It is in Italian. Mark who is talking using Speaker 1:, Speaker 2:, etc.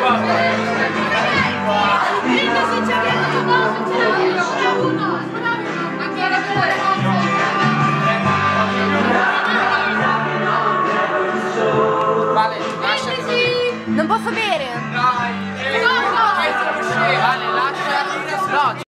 Speaker 1: Vale, lascia.
Speaker 2: Non posso bere?
Speaker 1: Dai, vale, lascia. No.